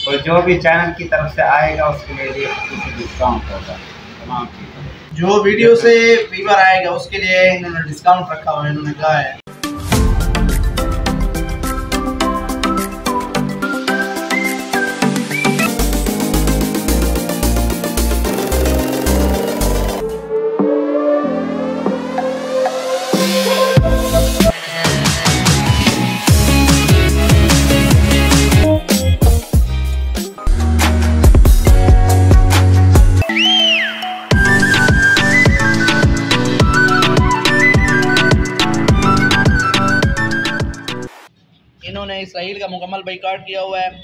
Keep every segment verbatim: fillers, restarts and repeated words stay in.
तो जो भी चैनल की तरफ से आएगा उसके लिए डिस्काउंट होगा तमाम चीज़ों। जो वीडियो से व्यूअर आएगा उसके लिए इन्होंने डिस्काउंट रखा हुआ है, इन्होंने कहा है। इन्होंने इसराइल का मुकम्मल बाइकाट किया हुआ है।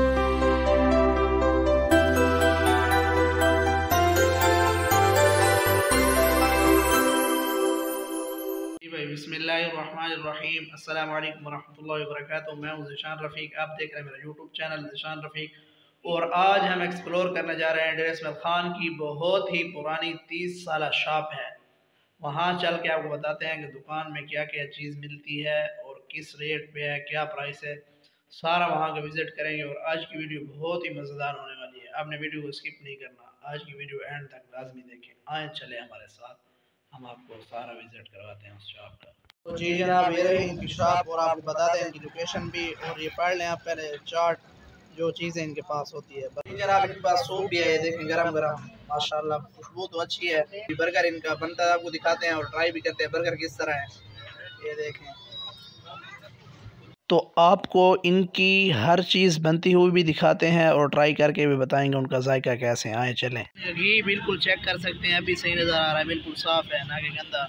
बिस्मिल्लाहिर्रहमानिर्रहीम, अस्सलाम वालेकुम वरहमतुल्लाहि वबरकातुहू। मैं हूं ज़िशान रफ़ीक, आप देख रहे हैं मेरा यूट्यूब चैनल ज़िशान रफ़ीक। और आज हम एक्सप्लोर करने जा रहे हैं डेरा इस्माइल खान की बहुत ही पुरानी तीस साल शॉप है। वहाँ चल के आपको बताते हैं कि दुकान में क्या क्या चीज़ मिलती है और किस रेट पे है, क्या प्राइस है, सारा वहाँ का विज़िट करेंगे। और आज की वीडियो बहुत ही मज़ेदार होने वाली है, आपने वीडियो को स्किप नहीं करना, आज की वीडियो एंड तक लाजमी देखें। आए चले हमारे साथ, हम आपको सारा विज़िट करवाते हैं उस शॉप का। तो जी जनाब, ये रही इनकी शॉप और आपको बताते हैं इनकी लोकेशन भी। और ये पढ़ लें आप पहले चार्ट, जो चीज़ें इनके पास होती है। जी जनाब, इनके पास सूप भी है, ये देखें गरम गरम, माशाल्लाह खुशबू तो अच्छी है। बर्गर इनका बनता है आपको दिखाते हैं और ट्राई भी करते हैं बर्गर किस तरह है, ये देखें। तो आपको इनकी हर चीज़ बनती हुई भी दिखाते हैं और ट्राई करके भी बताएंगे उनका जायका कैसे। आए चलें। घी बिल्कुल चेक कर सकते हैं, अभी सही नज़र आ रहा है, बिल्कुल साफ़ है, ना कि गंदा।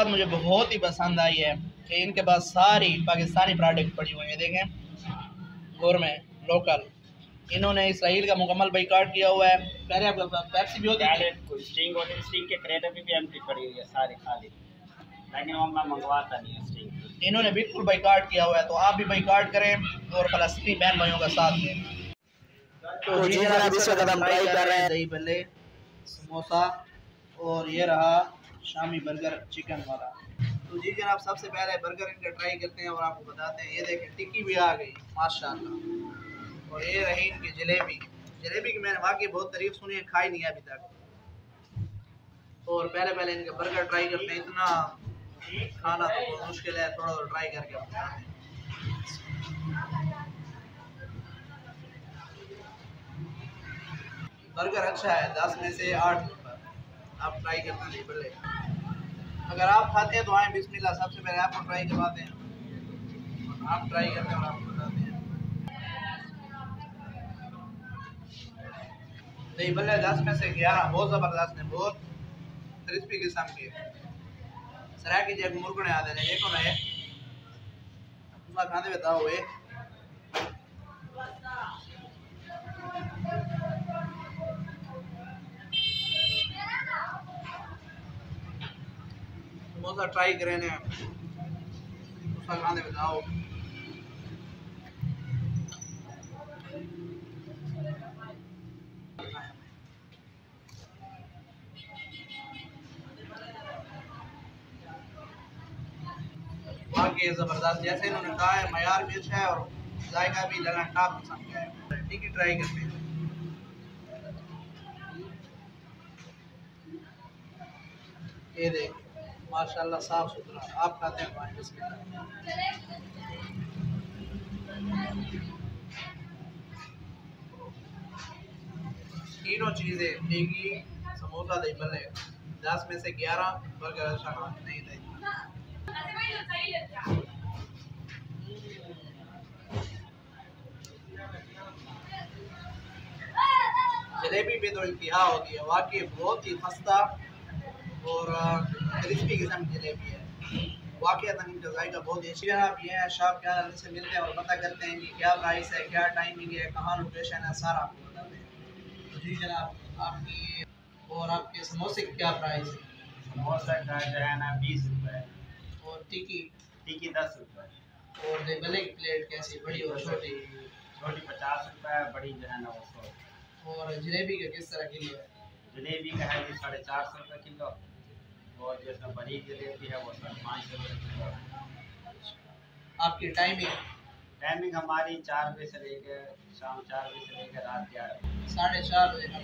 बात मुझे बहुत ही पसंद आई है कि इनके पास सारी पाकिस्तानी प्रोडक्ट पड़ी हुई है। देखें गवर्नमेंट लोकल, इन्होंने इसराइल का मुकम्मल बाइकाट किया हुआ है। पहले आपके पास पेप्सी भी होती है, स्टिंग होती है, स्टिंग के क्रेट अभी भी एम्प्टी पड़ी हुई है सारी खाली, लेकिन वो मैं मंगवाता नहीं है स्टिंग। इन्होंने बिल्कुल बाइकाट किया हुआ है, तो आप भी बाइकाट करें और फलस्तीनी बहन भाइयों का साथ दें। तो जी जनाब इस वक्त हम ट्राई कर रहे हैं दही भल्ले, समोसा और ये रहा शामी बर्गर चिकन वाला। तो जी जनाब सबसे पहले बर्गर इनका ट्राई करते हैं और आपको बताते हैं। ये देखें टिक्की भी आ गई माशाल्लाह, और ये रही इनकी जलेबी। जलेबी की मैंने वाकई बहुत तारीफ सुनी है, खाई नहीं है अभी तक। और पहले पहले इनका बर्गर ट्राई करते हैं, इतना खाना तो बहुत मुश्किल है, थोड़ा थोड़ा ट्राई करके बताते हैं। बर्गर अच्छा है, दस में से आठ नंबर। आप ट्राई करना नहीं पहले, अगर आप खाते हैं तो आए बिस्मिल्लाह। सबसे पहले आपको ट्राई करवाते हैं, आप ट्राई करते हैं और आपको बताते हैं। दही भल्ले दस में से ग्यारह, बहुत ज़बरदस्त है, बहुत क्रिस्पी किस्म के। सराय की जगह मुर्गने आते हैं, देखो ना ये खाने बताओ ये समोसा ट्राई करें ने उसका खाने बताओ। वाकई जबरदस्त, जैसे इन्होंने कहा है मयार मिर्च है और जायका भी लगा टॉप किस्म का है। टिक्की ट्राई करते हैं। ये देखिए माशाल्लाह साफ सुथरा, आप खाते हैं पानी बिस्मिल्लाह। तीनों चीज़ें टिक्की समोसा दही भल्ले दस में से ग्यारह, बर्गर अच्छा नहीं थे। जलेबी पे तो इंतहा होती है, वाकई बहुत ही खस्ता और क्रिस्पी किस्म की जलेबी है। वाकई इनका जायका बहुत अच्छी है। आप ये शॉप के अंदर से मिलते हैं और पता करते हैं कि क्या प्राइस है, क्या टाइमिंग है, कहाँ लोकेशन है, सारा आपको बताते हैं। तो जी जनाब आपकी और आपके समोसे की क्या प्राइस है? समोसा का जो है ना बीस रुपये, और टिक्की टिक्की दस रुपये, और दही भल्ले की प्लेट कैसी, बड़ी और छोटी? छोटी पचास रुपये, बड़ी जो है ना वो सौ। और जलेबी का किस तरह किलो है? जलेबी का है जी साढ़े चार सौ रुपये किलो, और जैसा बड़ी जलेबी है वो साढ़े पाँच सौ रुपये किलो। आपकी टाइमिंग? टाइमिंग हमारी चार बजे से लेकर शाम चार बजे से लेकर रात ग्यारह बजे, साढ़े चार बजे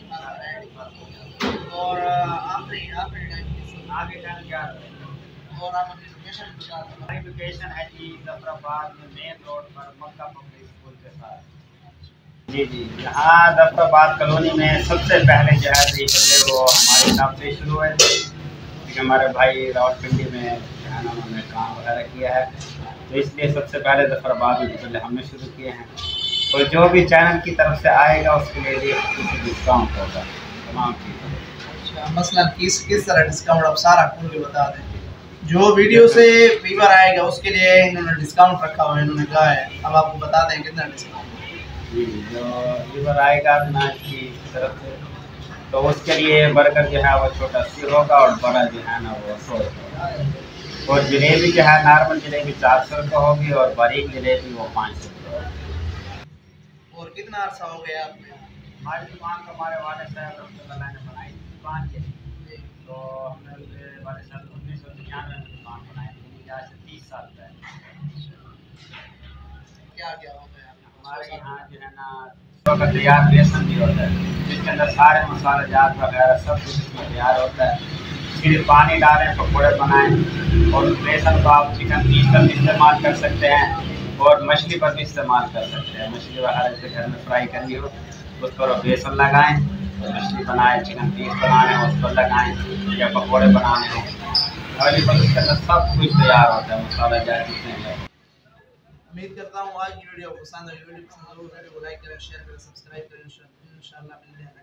तक। और आखिरी आखिरी टाइम आगे टाइम ग्यारह बजे। और आप अपनी लोकेशन बता दें। हमारी लोकेशन है जी जफराबाद में मेन रोड पर मक्का पब्लिक स्कूल के साथ। जी जी यहाँ जफराबाद कॉलोनी में सबसे पहले जो है दही भल्ले वो हमारे हिसाब से शुरू हुए थे, क्योंकि हमारे भाई रावलपिंडी में जो है ना उन्होंने काम वगैरह किया है, तो इसलिए सबसे पहले जफराबाद में दही भल्ले हमने शुरू किए हैं। तो जो भी चैनल की तरफ से आएगा उसके लिए कुछ डिस्काउंट होगा तमाम चीज़ों। अच्छा, मसलन किस किस तरह डिस्काउंट आप सारा खुल के बता दें। जो वीडियो से व्यूअर आएगा उसके लिए इन्होंने डिस्काउंट रखा हुआ है, इन्होंने कहा है, अब आपको बता दें कितना डिस्काउंट। जी जो व्यूअर आएगा ना की तरफ से, तो उसके लिए बर्गर जो है वो छोटा अस्सी होगा और बड़ा जो है ना वो सौ रुपये। और जलेबी जो है नॉर्मल जलेबी चार सौ रुपये होगी और बारीक जलेबी वो पाँच सौ रुपये होगी। और कितना अर्सा हो गया आपने? हमारी दुकान को हमारे वाले साहब ने बनाई थी दुकान के, तो हमने वाले साहब उन्नीस सौ निन्यानवे में दुकान बनाई थी, आज से तीस साल पहले। क्या क्या हो गया हमारे यहाँ जो है ना का तैयार बेसन भी होता है, जिसके अंदर सारे मसाले जात वगैरह सब कुछ इसमें तैयार होता है। सिर्फ पानी डालें, पकौड़े बनाएं, और बेसन को आप चिकन पीस पर भी इस्तेमाल कर सकते हैं और मछली पर भी इस्तेमाल कर सकते हैं। मछली वगैरह जैसे घर में फ्राई करनी हो उस पर बेसन लगाएं, मछली बनाएं, चिकन पीस बनाने हो उस पर लगाएं, या पकौड़े बनाने हो अवेलेबल, उसके अंदर सब कुछ तैयार होता है, मसाला जाए जितने हैं। उम्मीद करता हूँ आज की वीडियो पसंद आई। वीडियो पसंद हो वीडियो को लाइक करें, शेयर करें, सब्सक्राइब करें। इंशाल्लाह मिलते हैं।